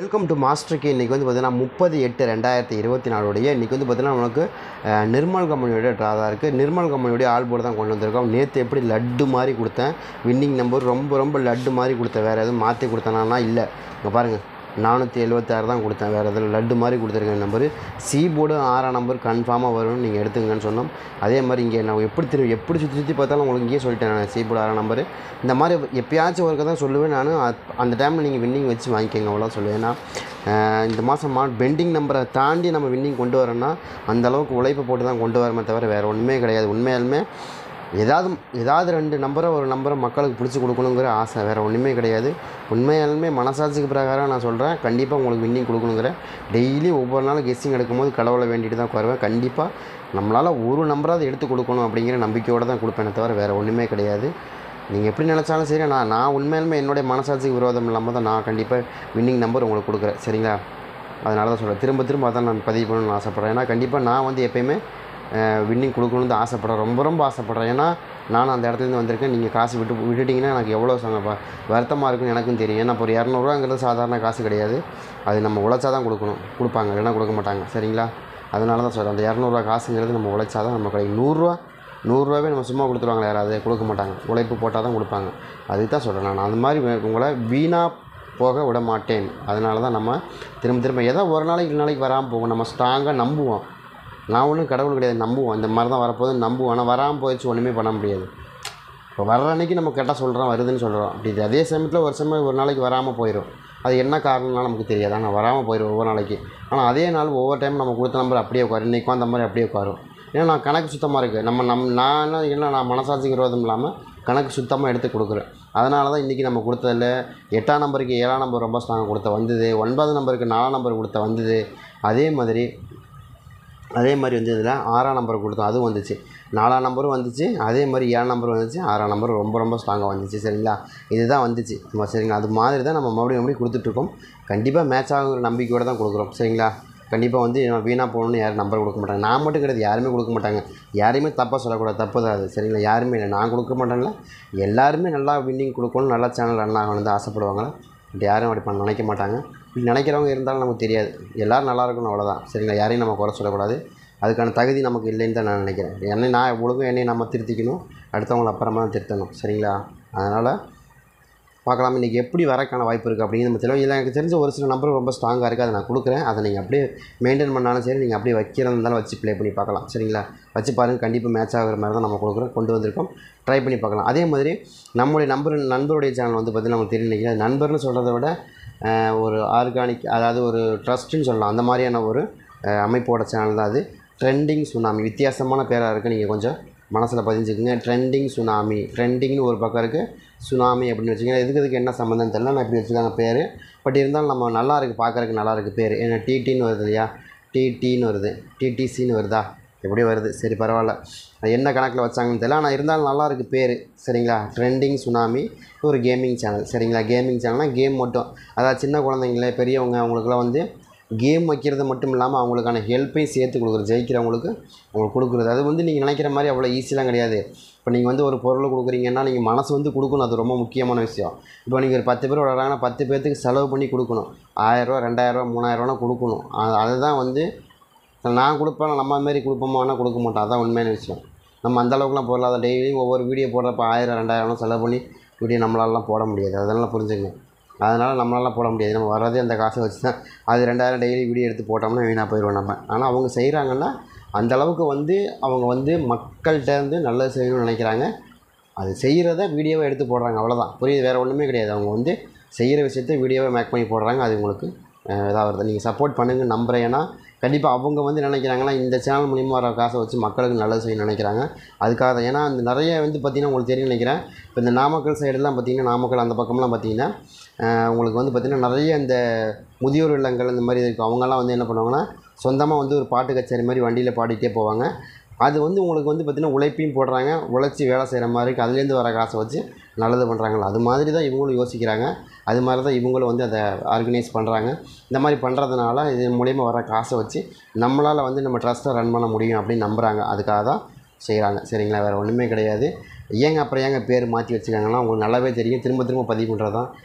Welcome to master K. இன்றைக்கி வந்து பார்த்தீங்கன்னா 30/8/2024 இன்றைக்கி வந்து பார்த்தீங்கன்னா நமக்கு நிர்மல் கம்பெனியோட ட்ரா தான் இருக்குது. நிர்மல் கம்பெனியோடைய ஆல் போர்டு தான் கொண்டு வந்திருக்கோம். நேற்று எப்படி லட்டு மாதிரி கொடுத்தேன், வின்னிங் நம்பர் ரொம்ப லட்டு மாதிரி கொடுத்தேன். வேறு எதுவும் மாற்றி கொடுத்தேனா இல்லை. இங்கே பாருங்கள், 476 தான் கொடுத்தேன். வேறு எதில் லட்டு மாதிரி கொடுத்துருக்கேன். நம்பரு சி போர்டு 6ஆம் நம்பர் கன்ஃபார்மாக வரும்னு நீங்கள் எடுத்துங்கன்னு சொன்னோம். அதே மாதிரி இங்கே நான் எப்படி சுற்றி பார்த்தாலும் உங்களுக்கு இங்கேயே சொல்லிட்டேன். நான் சி போர்டு 6ஆம் நம்பரு இந்த மாதிரி எப்பயாச்சும் ஒருக்க தான் சொல்லுவேன். நான் அந்த டைமில் நீங்கள் வின்னிங் வச்சு வாங்கிக்கோங்க, அவ்வளோ சொல்லுவேன். ஏன்னா இந்த மாதம் பெண்டிங் நம்பரை தாண்டி நம்ம வின்னிங் கொண்டு வரோன்னா அந்தளவுக்கு உழைப்பு போட்டு தான் கொண்டு வரமே தவிர வேறு ஒன்றுமே கிடையாது. உண்மையாலுமே ஏதாவது 2 நம்பரை ஒரு நம்பரை மக்களுக்கு பிடிச்சி கொடுக்கணுங்கிற ஆசை, வேறு ஒன்றுமே கிடையாது. உண்மையாலுமே மனசாட்சிக்கு பிரகாரம் நான் சொல்கிறேன், கண்டிப்பாக உங்களுக்கு வின்னிங் கொடுக்கணுங்கிற. டெய்லி ஒவ்வொரு நாளும் கெஸ்ஸிங் எடுக்கும்போது கடவுளை வேண்டிட்டு தான் வருவேன். கண்டிப்பாக நம்மளால் ஒரு நம்பராவது எடுத்து கொடுக்கணும் அப்படிங்கிற நம்பிக்கையோடு தான் கொடுப்பேனே தவிர வேறு ஒன்றுமே கிடையாது. நீங்கள் எப்படி நினச்சாலும் சரி, நான் உண்மையாலுமே என்னுடைய மனசாட்சிக்கு விரோதம் இல்லாமல் தான் நான் கண்டிப்பாக வின்னிங் நம்பர் உங்களுக்கு கொடுக்குறேன். சரிங்களா? அதனால தான் சொல்கிறேன், திரும்ப அதான் நான் பதிவு பண்ணணும்னு ஆசைப்பட்றேன். ஏன்னா கண்டிப்பாக நான் வந்து எப்போயுமே வின்னிங் கொடுக்கணுன்னு தான் ஆசைப்பட்றேன், ரொம்ப ஆசைப்பட்றேன். ஏன்னா நானும் அந்த இடத்துலேருந்து வந்திருக்கேன். நீங்கள் காசு விட்டுட்டிங்கன்னா எனக்கு எவ்வளோ வருத்தமாக இருக்குன்னு எனக்கும் தெரியும். ஏன்னா இப்போ ஒரு 200ரூவாங்கிறது சாதாரண காசு கிடையாது. அது நம்ம உழைச்சா தான் கொடுப்பாங்க, இல்லைன்னா கொடுக்க மாட்டாங்க. சரிங்களா? அதனால தான் சொல்கிறேன், அந்த 200ரூவா காசுங்கிறது நம்ம உழைச்சா தான் நம்ம கிடைக்கும். 100ரூவாவே நம்ம சும்மா கொடுத்துருவாங்களே, யாராவது கொடுக்க மாட்டாங்க. உழைப்பு போட்டால் தான் கொடுப்பாங்க. அதுக்கு தான் சொல்கிறேன் நான். அந்த மாதிரி உங்களை வீணாக போக விட மாட்டேன். அதனால தான் நம்ம திரும்ப ஏதோ ஒரு நாளைக்கு வராமல் போகும். நம்ம ஸ்ட்ராங்காக நம்புவோம். நான் ஒன்றும் கடவுள் கிடையாது, நம்புவோம். இந்த மாதிரி தான் வரப்போகுதுன்னு நம்புவோம். ஆனால் வராமல் போயிடுச்சு, ஒன்றுமே பண்ண முடியாது. இப்போ வர்ற அன்றைக்கி நம்ம கேட்டால் சொல்கிறோம், வருதுன்னு சொல்கிறோம். அப்படி அதே சமயத்தில் ஒரு நாளைக்கு வராமல் போயிடும். அது என்ன காரணம்னாலும் நமக்கு தெரியாது. ஆனால் வராமல் போயிடும் ஒவ்வொரு நாளைக்கு. ஆனால் அதே நாள் ஒவ்வொரு டைம் நம்ம கொடுத்த நம்பர் அப்படியே உட்காரும். இன்றைக்கும் அந்த மாதிரி அப்படியே உட்காரும். ஏன்னா நான் கணக்கு சுத்தமாக இருக்குது. நான் மனசாட்சிக்கு விரோதம் இல்லாமல் கணக்கு சுத்தமாக எடுத்து கொடுக்குறேன். அதனால தான் இன்றைக்கி நம்ம கொடுத்ததில் 8ஆம் நம்பருக்கு 7ஆம் நம்பர் ரொம்ப ஸ்ட்ராங்காக கொடுத்த வந்தது. 9 நம்பருக்கு 4ஆம் நம்பர் கொடுத்த வந்தது. அதே மாதிரி வந்து இதில் 6ஆம் நம்பர் கொடுத்தோம், அதுவும் வந்துச்சு. 4ஆம் நம்பரும் வந்துச்சு. அதே மாதிரி 7ஆம் நம்பரும் வந்துச்சு. 6ஆம் நம்பர் ரொம்ப ஸ்ட்ராங்காக வந்துச்சு. சரிங்களா? இதுதான் வந்துச்சு. சரிங்களா? அது மாதிரி தான் நம்ம மறுபடியும் கொடுத்துட்ருக்கோம். கண்டிப்பாக மேட்ச் ஆகுங்கிற நம்பிக்கையோடு தான் கொடுக்குறோம். சரிங்களா? கண்டிப்பாக வந்து வீணாக போகணுன்னு யாரும் நம்பர் கொடுக்க மாட்டாங்க. நான் மட்டும் கிடையாது, யாருமே கொடுக்க மாட்டாங்க. யாரையுமே தப்பாக சொல்லக்கூடாது, தப்பு தான் அது. சரிங்களா? யாருமே இல்லை, நான் கொடுக்க மாட்டேன்ல. எல்லாருமே நல்லா வின்னிங் கொடுக்கணும், நல்லா சேனல் ரன் ஆகணும் தான் ஆசைப்படுவாங்களே. இப்படி யாரும் அப்படி நினைக்க மாட்டாங்க. இப்படி நினைக்கிறவங்க இருந்தாலும் நமக்கு தெரியாது. எல்லோரும் நல்லா இருக்கணும், அவ்வளோதான். சரிங்களா? யாரையும் நம்ம குறை சொல்லக்கூடாது. அதுக்கான தகுதி நமக்கு இல்லைன்னு தான் நான் நினைக்கிறேன். நான் ஒழுங்கும் என்னை நம்ம திருத்திக்கணும், அடுத்தவங்களை அப்புறமா தான் திருத்தணும். சரிங்களா? அதனால் பார்க்கலாம் இன்றைக்கி எப்படி வரக்கான வாய்ப்பு இருக்குது அப்படின்னு நம்ம தெளிவாக. இல்லை, எனக்கு தெரிஞ்ச ஒரு சில நம்பர் ரொம்ப ஸ்ட்ராங்காக இருக்குது, அதை நான் கொடுக்குறேன். அதை நீங்கள் அப்படியே மெயின்டைன் பண்ணாலும் சரி, நீங்கள் அப்படியே வைக்கிறதா இருந்தாலும் வச்சு ப்ளே பண்ணி பார்க்கலாம். சரிங்களா? வச்சு பாருங்கள், கண்டிப்பாக மேட்ச் ஆகிற மாதிரி தான் நம்ம கொண்டு வந்திருக்கோம். ட்ரை பண்ணி பார்க்கலாம். அதே மாதிரி நம்முடைய நண்பருடைய சேனல் வந்து பார்த்திங்கன்னா நமக்கு தெரியும். அது நண்பர்னு சொல்கிறத விட ஒரு ஆர்கானிக், அதாவது ஒரு ட்ரஸ்ட்டுன்னு சொல்லலாம். அந்த மாதிரியான ஒரு அமைப்போட சேனல் தான் அது. ட்ரெண்டிங் சுனாமி, வித்தியாசமான பேராக இருக்குது. நீங்கள் கொஞ்சம் மனசில் பதிஞ்சுக்குங்க. ட்ரெண்டிங் சுனாமி, ட்ரெண்டிங்னு ஒரு பக்கம் இருக்குது, சுனாமி அப்படின்னு வச்சுக்கோங்க. இதுக்கு என்ன சம்மந்தம் தெரியல, நான் இப்படி வச்சுருக்காங்க பேர். பட் இருந்தாலும் நம்ம நல்லா இருக்குது, பார்க்குறதுக்கு நல்லா இருக்குது பேர். ஏன்னா டிடின்னு வருது இல்லையா, டிடின்னு வருது, டிடிசின்னு வருதா, எப்படி வருது. சரி, பரவாயில்ல, என்ன கணக்கில் வச்சாங்கன்னு தெரியல. ஆனால் இருந்தாலும் நல்லா இருக்குது பேர். சரிங்களா? ட்ரெண்டிங் சுனாமி ஒரு கேமிங் சேனல். சரிங்களா? கேமிங் சேனல்னால் கேம் மட்டும், அதாவது சின்ன குழந்தைங்களே பெரியவங்க அவங்களுக்குலாம் வந்து கேம் வைக்கிறது மட்டும் இல்லாமல் அவங்களுக்கான ஹெல்ப்பையும் சேர்த்து கொடுக்குறது, ஜெயிக்கிறவங்களுக்கு அவங்களுக்கு கொடுக்குறது. அது வந்து நீங்கள் நினைக்கிற மாதிரி அவ்வளோ ஈஸிலாம் கிடையாது. இப்போ நீங்கள் வந்து ஒரு பொருள் கொடுக்குறீங்கன்னா நீங்கள் மனசு வந்து கொடுக்கணும், அது ரொம்ப முக்கியமான விஷயம். இப்போ நீங்கள் ஒரு 10 பேர் வராங்கன்னா 10 பேர்த்துக்கு செலவு பண்ணி கொடுக்கணும். 1000 ரூபா 2000 ரூபா 3000 ரூபா கொடுக்கணும். அதுதான் வந்து நான் கொடுப்பேன். நம்ம அதுமாரி கொடுப்போமானா கொடுக்க மாட்டோம். அதுதான் உண்மையான விஷயம். நம்ம அந்தளவுக்குலாம் பொருளாத டெய்லியும் ஒவ்வொரு வீடியோ போடுறப்ப 1000 2000 செலவு பண்ணி வீடியோ நம்மளாலலாம் போட முடியாது. அதெல்லாம் புரிஞ்சுக்கணும். அதனால் நம்மளாலாம் போட முடியாது. நம்ம வர்றதே அந்த காசை வச்சு தான். அது 2000 டெய்லி வீடியோ எடுத்து போட்டோம்னா வீணாக போயிடுவோம் நம்ம. ஆனால் அவங்க செய்கிறாங்கன்னா அந்தளவுக்கு வந்து அவங்க வந்து மக்கள்கிட்டேருந்து நல்லது செய்யணும்னு நினைக்கிறாங்க. அது செய்கிறத வீடியோவை எடுத்து போடுறாங்க, அவ்வளோதான். புரியுது? வேறு ஒன்றுமே கிடையாது. அவங்க வந்து செய்கிற விஷயத்த வீடியோவை மேக் பண்ணி போடுறாங்க. அது உங்களுக்கு இதாக வருது. நீங்கள் சப்போர்ட் பண்ணுங்கன்னு நம்புகிறேன். ஏன்னா கண்டிப்பாக அவங்க வந்து நினைக்கிறாங்கன்னா இந்த சேனல் மூலிமா வர காசை வச்சு மக்களுக்கு நல்லது செய்யணும்னு நினைக்கிறாங்க. அதுக்காக தான். ஏன்னா அந்த நிறைய வந்து பார்த்திங்கன்னா உங்களுக்கு தெரியும் நினைக்கிறேன். இப்போ இந்த நாமக்கல் சைடெல்லாம் பார்த்திங்கன்னா, நாமக்கல் அந்த பக்கம்லாம் பார்த்திங்கன்னா உங்களுக்கு வந்து பார்த்திங்கன்னா நிறைய இந்த முதியோர் இல்லங்கள் இந்த மாதிரி இருக்கும். அவங்கெல்லாம் வந்து என்ன பண்ணுவாங்கன்னா, சொந்தமாக வந்து ஒரு பாட்டு கச்சேரி மாதிரி வண்டியில் பாடிட்டே போவாங்க. அது வந்து உங்களுக்கு வந்து பார்த்திங்கன்னா உழைப்பையும் போடுறாங்க, உழைச்சி வேலை செய்கிற மாதிரி இருக்குது. அதுலேருந்து வர காசை வச்சு நல்லது பண்ணுறாங்களா, அது மாதிரி தான் இவங்களும் யோசிக்கிறாங்க. அது மாதிரி தான் இவங்களும் வந்து அதை ஆர்கனைஸ் பண்ணுறாங்க. இந்த மாதிரி பண்ணுறதுனால இது மூலிமா வர காசை வச்சு நம்மளால் வந்து நம்ம ட்ரஸ்ட்டை ரன் பண்ண முடியும் அப்படின்னு நம்புகிறாங்க. அதுக்காக தான் செய்கிறாங்க. சரிங்களா? வேறு ஒன்றுமே கிடையாது. அப்புறம் ஏங்க பேர் மாற்றி வச்சுக்காங்கன்னா உங்களுக்கு நல்லாவே தெரியும். திரும்ப பதிவு பண்ணுறது தான்.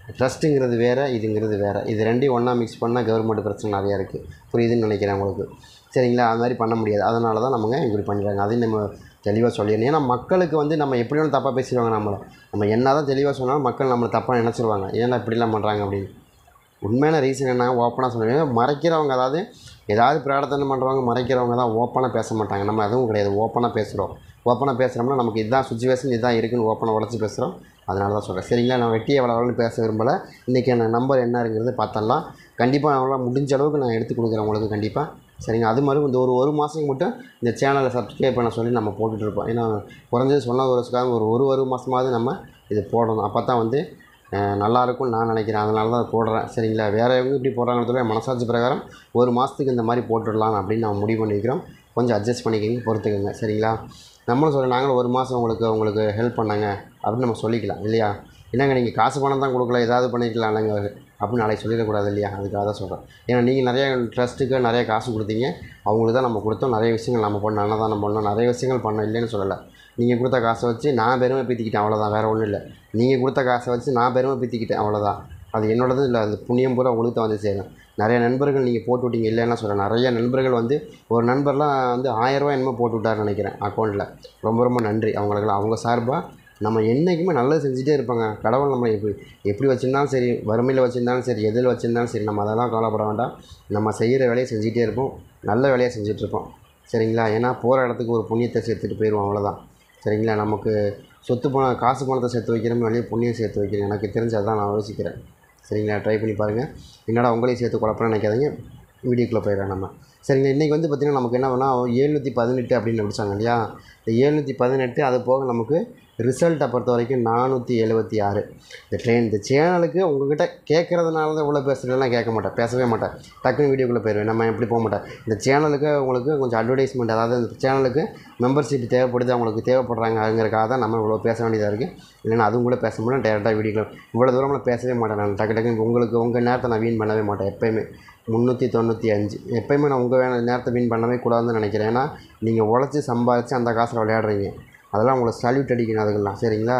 ட்ரஸ்ட்டுங்கிறது வேறு, இதுங்கிறது வேறு. இது ரெண்டையும் ஒன்றா மிக்ஸ் பண்ணால் கவர்மெண்ட் பிரச்சனை நிறையா இருக்குது. புரியுதுன்னு நினைக்கிறேன் உங்களுக்கு. சரிங்களா? அது மாதிரி பண்ண முடியாது. அதனால தான் நமங்க இப்படி பண்ணிடுறாங்க. அதையும் நம்ம தெளிவாக சொல்லிடணும். ஏன்னா மக்களுக்கு வந்து நம்ம எப்படி வேணும் தப்பாக பேசிடுவாங்க நம்ம என்ன தான் தெளிவாக சொன்னாலும் மக்கள் நம்மளை தப்பாக நினச்சிருவாங்க. ஏன்னா இப்படிலாம் பண்ணுறாங்க அப்படின்னு. உண்மையான ரீசன் என்ன ஓப்பனாக சொல்லுவேன். மறைக்கிறவங்க, அதாவது ஏதாவது பிரார்த்தனை பண்ணுறவங்க மறைக்கிறவங்க தான் ஓப்பனாக பேச மாட்டாங்க. நம்ம அதுவும் கிடையாது, ஓப்பனாக பேசுகிறோம். ஓப்பனாக பேசுகிறோம்னா நமக்கு இதுதான் சுச்சுவேஷன், இதுதான் இருக்குன்னு ஓப்பனாக உடச்சி பேசுகிறோம். அதனால தான் சொல்கிறேன். சரிங்களா? நான் வெட்டியை எவ்வளோன்னு பேச விரும்பலை. இன்றைக்கி என் நம்பர் என்னங்கிறது பார்த்தலாம். கண்டிப்பாக அவங்களாம் முடிஞ்ச அளவுக்கு நான் எடுத்து கொடுக்குறேன் உங்களுக்கு கண்டிப்பாக. சரிங்க? அது மாதிரி இந்த ஒரு மாதம் மட்டும் இந்த சேனலை சப்ஸ்கிரைப் பண்ண சொல்லி நம்ம போட்டுட்ருப்போம். ஏன்னா குறைஞ்சது சொன்ன ஒரு மாதமாவது நம்ம இது போடணும். அப்போ தான் வந்து நல்லாயிருக்கும்னு நான் நினைக்கிறேன். அதனால தான் போடுறேன். சரிங்களா? வேறு எவங்க இப்படி போடுறாங்கன்னு மனசாட்சி பிரகாரம் ஒரு மாதத்துக்கு இந்த மாதிரி போட்டுடலாம் அப்படின்னு நம்ம முடிவு பண்ணிக்கிறோம். கொஞ்சம் அட்ஜஸ்ட் பண்ணிக்கிங்க, பொறுத்துக்கோங்க. சரிங்களா? நம்மளும் சொல்கிறேன், நாங்களும் ஒரு மாதம் உங்களுக்கு ஹெல்ப் பண்ணாங்க அப்படின்னு நம்ம சொல்லிக்கலாம் இல்லையா? இல்லைங்க நீங்கள் காசு பணம் தான் கொடுக்கல, ஏதாவது பண்ணிக்கலாம் இல்லைங்க அப்படின்னு நாளைக்கு சொல்லிடக்கூடாது இல்லையா? அதுக்காக தான் சொல்கிறேன். ஏன்னா நீங்கள் நிறைய ட்ரஸ்ட்டுக்கு நிறைய காசு கொடுத்தீங்க, அவங்களுக்கு தான் நம்ம கொடுத்தோம். நிறைய விஷயங்கள் நம்ம பண்ணோம், அன்னதானம் பண்ணோம், நிறைய விஷயங்கள் பண்ணோம், இல்லைன்னு சொல்லலை. நீங்கள் கொடுத்த காசை வச்சு நான் பெருமை பீத்திக்கிட்டேன், அவ்வளோதான். வேறு ஒன்றும் இல்லை. நீங்கள் கொடுத்த காசை வச்சு நான் பெருமை பீத்திக்கிட்டேன், அவ்வளோதான். அது என்னோடது இல்லை. அது புண்ணியம் பூரா உங்களுக்கு தான் வந்து சேரும். நிறைய நண்பர்கள் நீங்கள் போட்டு விட்டீங்க, இல்லைன்னா சொல்கிறேன். நிறைய நண்பர்கள் வந்து ஒரு நண்பர்லாம் வந்து 1000 ரூபா என்னமோ போட்டு விட்டாருன்னு நினைக்கிறேன் அக்கௌண்ட்டில். ரொம்ப ரொம்ப நன்றி அவங்களுக்கெல்லாம். அவங்க சார்பாக நம்ம என்றைக்குமே நல்லது செஞ்சுட்டே இருப்பாங்க. கடவுள் நம்ம எப்படி வச்சுருந்தாலும் சரி, வறுமையில் வச்சுருந்தாலும் சரி, எதில் வச்சுருந்தாலும் சரி, நம்ம அதெல்லாம் கவலைப்பட வேண்டாம். நம்ம செய்கிற வேலையை செஞ்சுட்டே இருப்போம், நல்ல வேலையை செஞ்சிட்ருப்போம். சரிங்களா? ஏன்னா போகிற இடத்துக்கு ஒரு புண்ணியத்தை சேர்த்துட்டு போயிடுவோம், அவ்வளோதான். சரிங்களா? நமக்கு காசு பணத்தை சேர்த்து வைக்கிறோம், வெளியே புண்ணியம் சேர்த்து வைக்கிறேன். எனக்கு தெரிஞ்சு அதான் நான் யோசிக்கிறேன். சரிங்களா? ட்ரை பண்ணி பாருங்கள். என்னடா உங்களையும் சேர்த்து குழப்பம்னு நினைக்காதீங்க. வீடியோக்குள்ளே போயிடலாம் நம்ம. சரிங்களா? இன்றைக்கி வந்து பார்த்திங்கன்னா நமக்கு என்ன பண்ணால் 718 அப்படின்னு முடிச்சாங்க இல்லையா? இந்த 718 அது போக நமக்கு ரிசல்ட்டை பொறுத்த வரைக்கும் 476. இந்த சேனலுக்கு உங்கள்கிட்ட கேட்குறதுனால தான் இவ்வளோ பேசுகிறதுலாம் பேசவே மாட்டேன். டக்குன்னு வீடியோக்குள்ளே போயிடுவேன். நம்ம எப்படி போக மாட்டேன். இந்த சேனலுக்கு உங்களுக்கு கொஞ்சம் அட்வர்டைஸ்மெண்ட், அதாவது இந்த சேனலுக்கு மெம்பர்ஷிப் தேவைப்படுது, அவங்களுக்கு தேவைப்படுறாங்கங்கிறக்காக தான் நம்ம இவ்வளோ பேச வேண்டியதாக இருக்குது. இல்லைன்னா அதுவும் கூட பேச முடியும். டேரெக்டாக வீடியோக்குள்ள இவ்வளோ தூரம்லாம் பேசவே மாட்டேன் நான். டக்குன்னு உங்கள் நேரத்தை நான் வீண் பண்ணவே மாட்டேன் எப்போயுமே. 395 எப்போயுமே நான் உங்கள் நேரத்தை வீண் பண்ணவே கூடாதுன்னு நினைக்கிறேன். ஏன்னா நீங்கள் உழைச்சி சம்பாதிச்சு அந்த காசில் விளையாடுறீங்க. அதெல்லாம் உங்களை சல்யூட் அடிக்கணும் அதுக்கெல்லாம். சரிங்களா?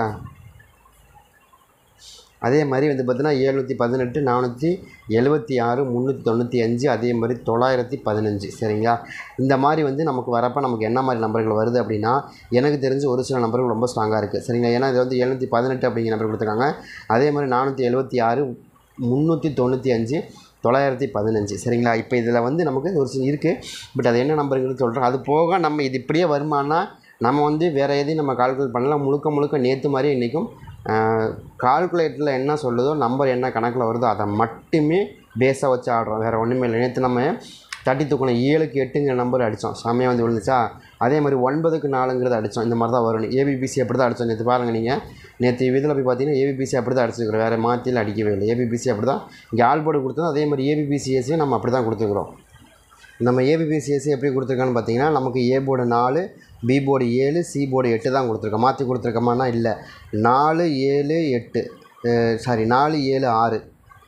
அதே மாதிரி வந்து பார்த்திங்கன்னா 718, 476, 395, அதே மாதிரி 915. சரிங்களா? இந்த மாதிரி வந்து நமக்கு வரப்போ நமக்கு என்ன மாதிரி நம்பர்கள் வருது அப்படின்னா, எனக்கு தெரிஞ்சு ஒரு சில நம்பர்கள் ரொம்ப ஸ்ட்ராங்காக இருக்குது. சரிங்களா? ஏன்னா இது வந்து 718 அப்படிங்கிற நம்பர் கொடுத்துருக்காங்க. அதே மாதிரி 476, 395, 915. சரிங்களா? இப்போ இதில் வந்து நமக்கு ஒரு சில இருக்குது. பட் அது என்ன நம்பருங்கிறது சொல்கிறேன். அது போக நம்ம இது இப்படியே வருமானா நம்ம வந்து வேறு எதையும் நம்ம கால்குலேட் பண்ணலாம். முழுக்க நேற்று மாதிரி இன்றைக்கும் கால்குலேட்டரில் என்ன சொல்லுதோ, நம்பர் என்ன கணக்கில் வருதோ அதை மட்டுமே பேஸாக வச்சு ஆடுறோம். வேறு ஒன்றுமே இல்லை. நேற்று நம்ம தட்டி தூக்கணும் 7க்கு 8ங்கிற நம்பர் அடித்தோம், செம்மையாக வந்து விழுந்துச்சா. அதே மாதிரி 9க்கு 4ங்கிறது அடித்தோம். இந்த மாதிரி தான் வரும். ஏபிபிசி அப்படி தான் அடித்தோம் நேற்று. பாருங்கள் நீங்கள் நேற்று இதில் போய் பார்த்தீங்கன்னா ஏபிபிசி அப்படி தான் அடிச்சுக்கிறோம், வேறு மாற்றியில் அடிக்கவே இல்லை. ஏபிபிசி அப்படி தான் இங்கே ஆல் போர்டு கொடுத்தோம். அதே மாதிரி ஏபிபிசிஎஸ்சியும் நம்ம அப்படி தான் கொடுத்துக்கிறோம். நம்ம ஏபிபிசிஎஸ்சி எப்படி கொடுத்துருக்கான்னு பார்த்தீங்கன்னா, நமக்கு A board 4, B board 7, C board 8 தான் கொடுத்துருக்கோம். மாற்றி கொடுத்துருக்கோமானா இல்லை. 4, 7, 8 4, 7, 6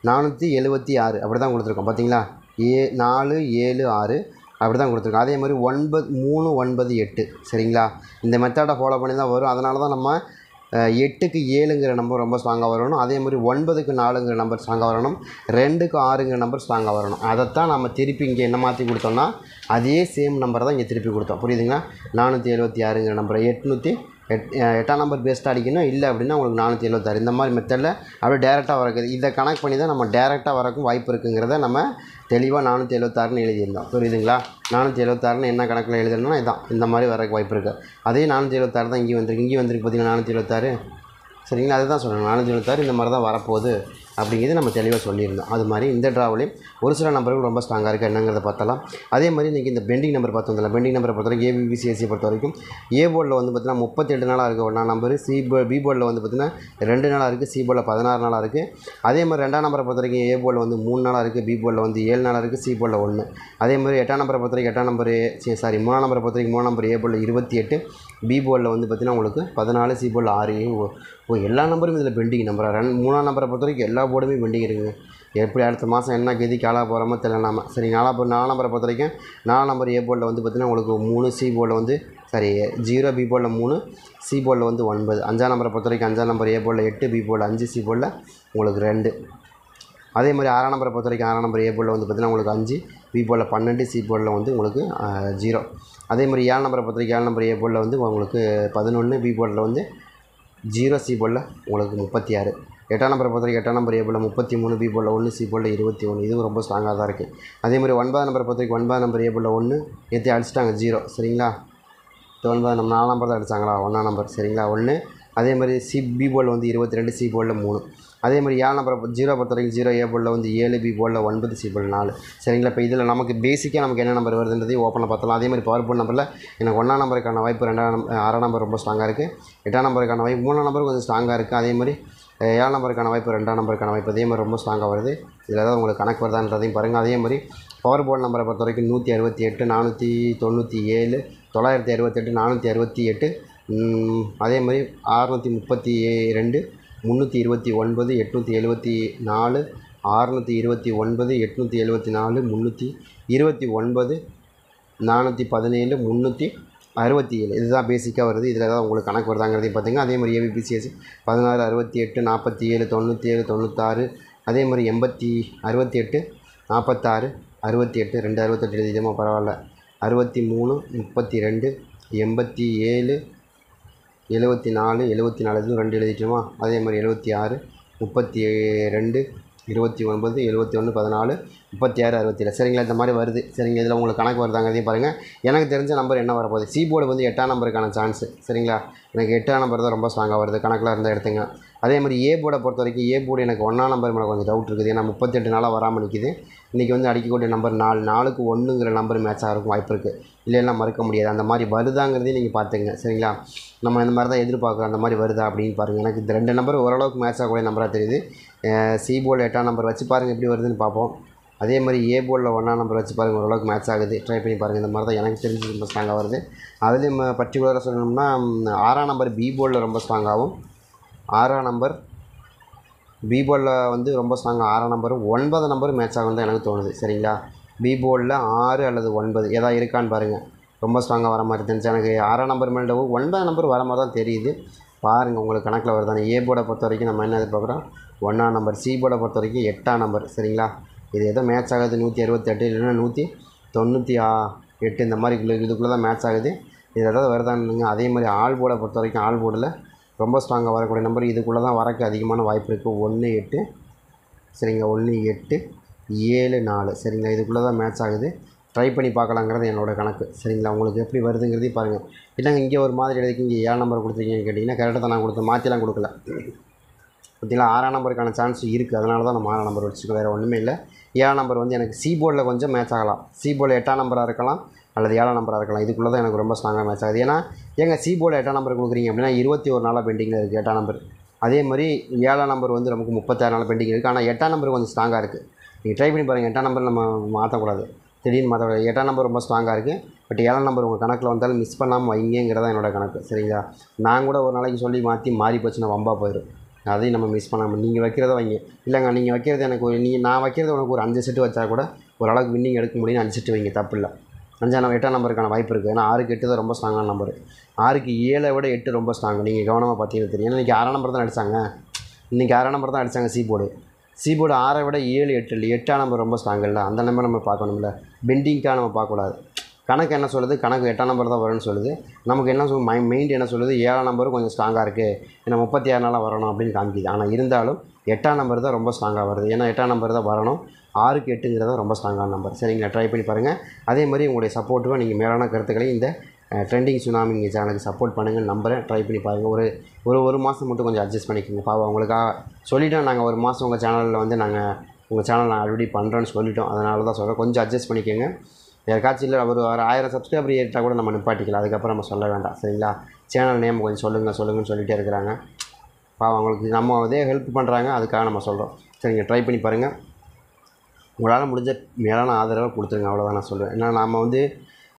476 அப்படி தான் கொடுத்துருக்கோம். பார்த்தீங்களா? 4, 7, 6 அப்படி தான் கொடுத்துருக்கோம். அதே மாதிரி 9, 3, 9, 8. சரிங்களா? இந்த மெத்தடை ஃபாலோ பண்ணி தான் வரும். அதனால தான் நம்ம 8க்கு 7ங்கிற நம்பர் ரொம்ப ஸ்ட்ராங்காக வரணும். அதே மாதிரி 9க்கு 4ங்கிற நம்பர் ஸ்ட்ராங்காக வரணும். 2க்கு 6ங்கிற நம்பர் ஸ்ட்ராங்காக வரணும். அதைத்தான் நம்ம திருப்பி இங்கே என்ன மாற்றி கொடுத்தோம்னா அதே சேம் நம்பரை தான் இங்கே திருப்பி கொடுத்தோம். புரியுதுங்களா? 476ங்கிற நம்பரை 8ஆம் நம்பர் பெஸ்ட்டாக அடிக்கணும். இல்லை அப்படின்னா உங்களுக்கு 476. இந்த மாதிரி மெத்தடில் அப்படியே டேரெக்டாக வரக்குது. இதை கனெக்ட் பண்ணி தான் நம்ம டேரெக்டாக வரக்கும் வாய்ப்பு இருக்குங்கிறத நம்ம தெளிவாக 476ன்னு எழுதியிருந்தோம். புரியுதுங்களா? 476ன்னு என்ன கணக்கில் எழுதணும்னா இதான், இந்த மாதிரி வரக்கு வாய்ப்பு இருக்குது. அதே 476 தான் இங்கே வந்திருக்கு பார்த்தீங்கன்னா 476. சரிங்களா? அதுதான் சொல்கிறேன். 476 இந்த மாதிரி தான் வரப்போகுது அப்படிங்கிறது நம்ம தெளிவாக சொல்லியிருந்தோம். அது மாதிரி இந்த ட்ராவிலையும் ஒரு சில நம்பர்கள் ரொம்ப ஸ்ட்ராங்காக இருக்குது. என்னங்கிறத பார்த்தலாம். அதே மாதிரி இன்றைக்கி இந்த பெண்டிங் நம்பர் பார்த்தோம்ல, பெண்டிங் நம்பரை பொறுத்த வரைக்கும் ஏபிபிசிஎஸ்சியை பொறுத்த வரைக்கும் ஏ போர்டில் வந்து பார்த்திங்கன்னா 38 நாளாக இருக்குது ஒன்றா நம்பர். பி போர்டில் வந்து பார்த்திங்கன்னா 2 நாளாக இருக்குது. சி போர்டில் 16 நாளாக இருக்குது. அதே மாதிரி 2ஆம் நம்பரை பொறுத்த வரைக்கும் ஏ போர்டில் வந்து 3 நாளாக இருக்குது. பி போர்டில் வந்து 7 நாளாக இருக்குது. சி போர்டில் 1. அதே மாதிரி 8ஆம் நம்பரை பொறுத்த வரைக்கும் 3ஆம் நம்பரை பொறுத்த வரைக்கும் 3ஆம் நம்பர் ஏ போர்டில் 28, பி போர்டில் வந்து பார்த்திங்கன்னா உங்களுக்கு 14, சி போர்டில் 6. எல்லா நம்பரும் இதில் பெண்டிங் நம்பராக. 3ஆம் நம்பரை பொறுத்த வரைக்கும் எல்லா போர்டுமே பெண்டிங் இருக்குங்க. எப்படி அடுத்த மாதம் என்ன கதி காலா போகிறோமோ தெரியல நாம. சரி, 4 நம்பரை பொறுத்த வரைக்கும் 4 நம்பர் ஏ போர்டில் வந்து பார்த்திங்கன்னா உங்களுக்கு 3, சி போர்டில் வந்து 0, பி போர்டில் 3, சி போர்டில் வந்து 9. 5ஆம் நம்பரை பொறுத்த வரைக்கும் 5ஆம் நம்பர் ஏ போர்டில் 8, பி போர்டில் 5, சி போர்டில் உங்களுக்கு 2. அதே மாதிரி 6ஆம் நம்பரை பொறுத்த வரைக்கும் 6ஆம் நம்பர் ஏ போர்டில் வந்து பார்த்திங்கன்னா உங்களுக்கு 5, பி போர்டில் 12, சி போர்டில் வந்து உங்களுக்கு 0. அதே மாதிரி 7ஆம் நம்பரை பொறுத்த வரைக்கும் 7ஆம் நம்பர் ஏ போர்டில் வந்து உங்களுக்கு 11, பி போர்டில் வந்து 0, சி போர்டில் உங்களுக்கு 36. 8ஆம் நம்பரை பொறுத்த வரைக்கும் 8ஆம் நம்பர் ஏ போர்டில் 33, பி போர்டில் 1, சி போர்டில் 21. இதுவும் ரொம்ப ஸ்ட்ராங்காக தான் இருக்குது. அதே மாதிரி 9ஆம் நம்பரை பொறுத்த வரைக்கும் 9ஆம் நம்பர் ஏ போர்டில் 1 ஏற்றி அடிச்சிட்டாங்க 0. சரிங்களா, 9 நம்ம 4 நம்பர் தான் அடித்தாங்களா, 1ஆம் நம்பர். சரிங்களா, 1. அதே மாதிரி பி போர்டில் வந்து 22, சி போர்டில் 3. அதே மாதிரி 7 நம்பரை 0 பொறுத்த வரைக்கும் 0 ஏ போர்டில் வந்து 7, பி போர்டில் 9, சி போர்டில் 4. சரிங்களா, இப்போ இதில் நமக்கு பேசிக்காக நமக்கு என்ன நம்பர் வருதுன்றதையும் ஓப்பனில் பார்த்தலாம். அதே மாதிரி பவர் போர்ட் நம்பரில் எனக்கு 1ஆம் நம்பருக்கான வாய்ப்பு 6ஆம் நம்பர் ரொம்ப ஸ்ட்ராங்காக இருக்குது. 8ஆம் நம்பருக்கான வாய்ப்பு 3ஆம் நம்பர் கொஞ்சம் ஸ்ட்ராங்காக இருக்குது. அதே மாதிரி 7ஆம் நம்பருக்கான வாய்ப்பு 2ஆம் நம்பருக்கான வாய்ப்பு அதே மாதிரி ரொம்ப ஸ்ட்ராங்காக வருது. இதில் ஏதாவது உங்களுக்கு கணக்கு வருதான்றதையும் பாருங்கள். அதே மாதிரி பவர் போர்ட் நம்பரை பொறுத்த வரைக்கும் 168, 497, 968, 468, அதே மாதிரி 632, 329, 874, 629, 874, 329, 417, 367. இதுதான் பேசிக்காக வருது. இதில் ஏதாவது உங்களுக்கு கணக்கு வருதாங்கிறதையும் பார்த்திங்கன்னா. அதே மாதிரி ஏபிபிசிஎஸ் 16, 68, 47, 97, 96, அதே மாதிரி 68, 46, 68, 2 68 எழுதிட்டோமா பரவாயில்ல, 63, 32, 87, 74, 74 இதுவும் 2 எழுதிட்டோமா. அதே மாதிரி 76, 32, 29, 71, 14, 36, 67. சரிங்களா, இந்த மாதிரி வருது. சரிங்க, இதில் உங்களுக்கு கணக்கு வருதாங்கிறதையும் பாருங்கள். எனக்கு தெரிஞ்ச நம்பர் என்ன வரப்போகுது, சி போர்டு வந்து 8ஆம் நம்பருக்கான சான்ஸு. சரிங்களா, எனக்கு 8ஆம் நம்பர் தான் ரொம்ப ஸ்ட்ராங்காக வருது. கணக்கில் இருந்தால் எடுத்துங்க. அதே மாதிரி ஏ போர்டை பொறுத்த வரைக்கும் ஏ போர்டு எனக்கு 1ஆம் நம்பர் மேலே கொஞ்சம் டவுட் இருக்குது. ஏன்னா 38 நாளாக வராமல் நிற்கிது. இன்றைக்கி வந்து அடிக்கக்கூடிய நம்பர் 4, 4க்கு 1ங்கிற நம்பர் மேட்ச் ஆகிறதுக்கும் வாய்ப்பு இருக்குது. இல்லைன்னா மறுக்க முடியாது. அந்த மாதிரி வருதாங்கிறதையும் நீங்கள் பார்த்துங்க. சரிங்களா, நம்ம இந்த மாதிரி தான் எதிர்பார்க்குறோம். அந்த மாதிரி வருதா அப்படின்னு பாருங்கள். எனக்கு இந்த 2 நம்பர் ஓரளவுக்கு மேட்ச் ஆகக்கூடிய நம்பராக தெரியுது. சி போர்டில் 8ஆம் நம்பர் வச்சு பாருங்கள் எப்படி வருதுன்னு பார்ப்போம். அதே மாதிரி ஏ போர்டில் 1ஆம் நம்பர் வச்சு பாருங்கள், ஓரளவுக்கு மேட்ச் ஆகுது. ட்ரை பண்ணி பாருங்கள். இந்த மாதிரி தான் எனக்கு தெரிஞ்சு ரொம்ப ஸ்ட்ராங்காக வருது. அதுலேயும் பர்டிகுலராக சொல்லணும்னா 6ஆம் நம்பர் பி போர்டில் ரொம்ப ஸ்ட்ராங்காகவும், 6ஆம் நம்பர் பி போர்டில் வந்து ரொம்ப ஸ்ட்ராங்காக 6ஆம் நம்பரும் 9 நம்பரும் மேட்ச் ஆகும் தான் எனக்கு தோணுது. சரிங்களா, பி போர்டில் 6 அல்லது 9 ஏதாவது இருக்கான்னு பாருங்கள். ரொம்ப ஸ்ட்ராங்காக வர மாதிரி தெரிஞ்சு எனக்கு 6ஆம் நம்பர் மேலே 9 நம்பர் வர மாதிரி தான் தெரியுது. பாருங்கள் உங்களுக்கு கணக்கில் வருதானே. ஏ போர்டை பொறுத்த வரைக்கும் நம்ம என்ன எதிர்பார்க்குறோம், 1ஆம் நம்பர். சி போர்டை பொறுத்த வரைக்கும் 8ஆம் நம்பர். சரிங்களா, இது ஏதோ மேட்ச் ஆகுது 168 இல்லைன்னா 198 இந்த மாதிரி இதுக்குள்ளே தான் மேட்ச் ஆகுது. இது ஏதாவது வருதானுங்க. அதே மாதிரி ஆல் போர்டை பொறுத்த வரைக்கும் ஆல் போர்டில் ரொம்ப ஸ்ட்ராங்காக வரக்கூடிய நம்பர் இதுக்குள்ளே தான் வரக்கு அதிகமான வாய்ப்பு இருக்குது. 18, சரிங்க, 18, 74. சரிங்களா, இதுக்குள்ளே தான் மேட்ச் ஆகுது. ட்ரை பண்ணி பார்க்கலாங்கிறது என்னோடய கணக்கு. சரிங்களா, உங்களுக்கு எப்படி வருதுங்கிறதையும் பாருங்கள். இல்லைங்க இங்கே ஒரு மாதிரி எழுதிக்கு இங்கே 7 நம்பர் கொடுத்துருக்கீங்கன்னு கேட்டிங்கன்னா கரெக்டாக தான் நான் கொடுத்தேன், மாற்றிலாம் கொடுக்கல. பார்த்தீங்களா, 6ஆம் நம்பருக்கான சான்ஸ் இருக்குது. அதனால தான் நம்ம 6ஆம் நம்பர் வச்சுருக்கோம், வேறு ஒன்றுமே இல்லை. 7ஆம் நம்பர் வந்து எனக்கு சி போர்டில் கொஞ்சம் மேட்ச் ஆகலாம். சி போர்டில் 8ஆம் நம்பராக இருக்கலாம் அல்லது 7ஆம் நம்பராக இருக்கலாம். இதுக்குள்ளே தான் எனக்கு ரொம்ப ஸ்ட்ராங்காக மேட்ச் ஆகுது. ஏன்னா எங்கள் சி போர்டில் 8ஆம் நம்பர் கொடுக்குறீங்க அப்படின்னா 21 நாளாக பெண்டிங்கில் இருக்குது 8ஆம் நம்பர். அதே மாதிரி 7ஆம் நம்பர் வந்து நமக்கு 36 நாள் பெண்டிங் இருக்குது. ஆனால் 8ஆம் நம்பர் கொஞ்சம் ஸ்ட்ராங்காக இருக்குது. நீங்கள் ட்ரை பண்ணி பாருங்கள். 8ஆம் நம்பர் நம்ம மாற்றக்கூடாது, திடீர்னு மாற்றக்கூடாது. 8ஆம் நம்பர் ரொம்ப ஸ்ட்ராங்காக இருக்குது. பட் 7ஆம் நம்பர் உங்கள் கணக்கில் வந்தாலும் மிஸ் பண்ணாமல் வைங்கிறதா என்னோடய கணக்கு. சரிங்களா, நான் கூட ஒரு நாளைக்கு சொல்லி மாறி போச்சுன்னா வம்பா போயிடும். அதையும் நம்ம மிஸ் பண்ணாமல் நீங்கள் வைக்கிறத வைங்க. இல்லைங்க நீங்கள் வைக்கிறது எனக்கு நான் வைக்கிறது உனக்கு ஒரு 5 செட்டு வச்சா கூட ஓரளவுக்கு வின்னிங் எடுக்க முடியும். 5 செட்டு வைங்க, தப்பு இல்லை. 8ஆம் நம்பருக்கான வாய்ப்பு இருக்குது. ஏன்னா 6க்கு 8 தான் ரொம்ப ஸ்ட்ராங்கான நம்பர். 6க்கு 7 விட 8 ரொம்ப ஸ்ட்ராங். நீங்கள் கவனமாக பார்த்தீங்கன்னா தெரியும். ஏன்னா இன்றைக்கி 6ஆம் நம்பர் தான் அடித்தாங்க. இன்றைக்கி 6ஆம் நம்பர் தான் அடித்தாங்க சி போர்டு. 6ஐ விட 7, 8 இல்லை. 8ஆம் நம்பர் ரொம்ப ஸ்ட்ராங் இல்லை. அந்த நம்பர் நம்ம பார்க்கணும்ல. பெண்டிங்காக நம்ம பார்க்கக்கூடாது. கணக்கு என்ன சொல்லுது, கணக்கு 8ஆம் நம்பர் தான் வரும்னு சொல்லுது. நமக்கு என்ன மைண்ட் என்ன சொல்லுது, 7ஆம் நம்பரும் கொஞ்சம் ஸ்ட்ராங்காக இருக்குது, ஏன்னா 36 நாளாக வரணும் அப்படின்னு காமிக்குது. ஆனால் இருந்தாலும் 8ஆம் நம்பர் தான் ரொம்ப ஸ்ட்ராங்காக வருது. ஏன்னா 8ஆம் நம்பர் தான் வரணும். 6க்கு 8ங்கிறது ரொம்ப ஸ்ட்ராங்கான நம்பர். சரிங்களா, ட்ரை பண்ணி பாருங்கள். அதே மாதிரி உங்களுடைய சப்போர்ட்டுவாக நீங்கள் மேலான கருத்துக்களை இந்த ட்ரெண்டிங் சுனாமி நீங்கள் சேனலுக்கு சப்போர்ட் பண்ணுங்கள் நம்புகிறேன். ட்ரை பண்ணி பாருங்கள். ஒரு மாதம் மட்டும் கொஞ்சம் அட்ஜஸ்ட் பண்ணிக்கோங்க. பாவம் உங்களுக்காக சொல்லிவிட்டோம். நாங்கள் ஒரு மாதம் உங்கள் சேனலில் வந்து உங்கள் சேனல் நான் ஆல்ரெடி பண்ணுறேன்னு சொல்லிட்டோம். அதனால தான் சொல்கிறேன், கொஞ்சம் அட்ஜஸ்ட் பண்ணிக்கோங்க. யாருக்காச்சும் இல்லை ஒரு 1000 சப்ஸ்கிரைபர் ஏறிட்டால் கூட நம்ம நிப்பாட்டிக்கலாம். அதுக்கப்புறம் நம்ம சொல்ல வேண்டாம். சரிங்களா, சேனல் நேம் கொஞ்சம் சொல்லுங்கன்னு சொல்லிகிட்டே இருக்கிறாங்க. பாவம் அவங்களுக்கு நம்ம அதே ஹெல்ப் பண்ணுறாங்க, அதுக்காக நம்ம சொல்கிறோம். சரிங்க, ட்ரை பண்ணி பாருங்கள். உங்களால் முடிஞ்ச மேலான ஆதரவை கொடுத்துருங்க, அவ்வளோதான் நான் சொல்லுவேன். ஏன்னா நம்ம வந்து